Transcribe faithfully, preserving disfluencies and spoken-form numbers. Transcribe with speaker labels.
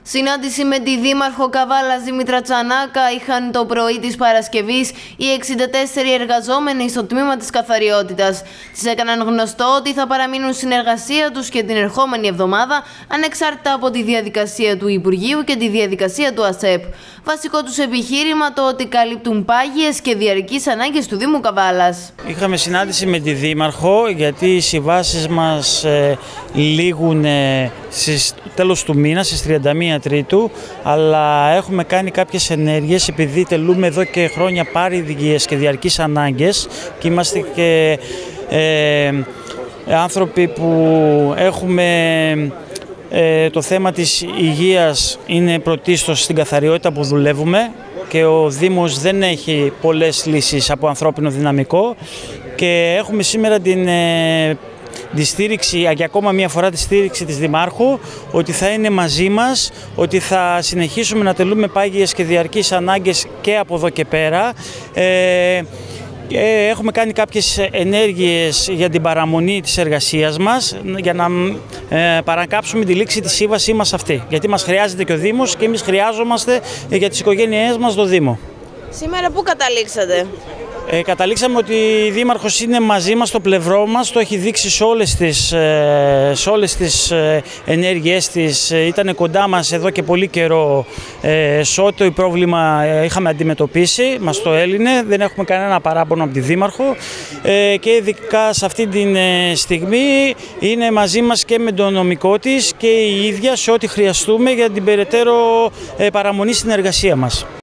Speaker 1: Συνάντηση με τη Δήμαρχο Καβάλας Δήμητρα Τσανάκα είχαν το πρωί της Παρασκευής οι εξήντα τέσσερις εργαζόμενοι στο τμήμα της καθαριότητας. Τις έκαναν γνωστό ότι θα παραμείνουν στην εργασία τους και την ερχόμενη εβδομάδα, ανεξάρτητα από τη διαδικασία του Υπουργείου και τη διαδικασία του ΑΣΕΠ. Βασικό τους επιχείρημα το ότι καλύπτουν πάγιες και διαρκείς ανάγκες του Δήμου Καβάλας.
Speaker 2: Είχαμε συνάντηση με τη Δήμαρχο γιατί οι συμβάσεις μας ε, λήγουν ε, στις τέλος του μήνα, στις τριάντα μία Τρίτου, αλλά έχουμε κάνει κάποιες ενέργειες επειδή τελούμε εδώ και χρόνια πάρηδιες και διαρκείς ανάγκες και είμαστε και ε, άνθρωποι που έχουμε ε, το θέμα της υγείας είναι πρωτίστως στην καθαριότητα που δουλεύουμε και ο Δήμος δεν έχει πολλές λύσεις από ανθρώπινο δυναμικό και έχουμε σήμερα την ε, τη στήριξη, και ακόμα μία φορά τη στήριξη της Δημάρχου, ότι θα είναι μαζί μας, ότι θα συνεχίσουμε να τελούμε πάγιες και διαρκείς ανάγκες και από εδώ και πέρα. Ε, Έχουμε κάνει κάποιες ενέργειες για την παραμονή της εργασίας μας, για να ε, παρακάψουμε τη λήξη της σύμβασή μας αυτή. Γιατί μας χρειάζεται και ο Δήμος και εμείς χρειάζομαστε για τις οικογένειές μας το Δήμο.
Speaker 1: Σήμερα πού καταλήξατε?
Speaker 2: Ε, καταλήξαμε ότι η Δήμαρχος είναι μαζί μας, στο πλευρό μας, το έχει δείξει σε όλες τις, ε, σε όλες τις ε, ενέργειές της. Ε, ήταν κοντά μας εδώ και πολύ καιρό, ε, σε ό,τι πρόβλημα ε, είχαμε αντιμετωπίσει, μας το έλυνε, δεν έχουμε κανένα παράπονο από τη Δήμαρχο ε, και ειδικά σε αυτή τη ε, στιγμή είναι μαζί μας και με το νομικό της και η ίδια σε ό,τι χρειαστούμε για την περαιτέρω ε, παραμονή στην εργασία μας.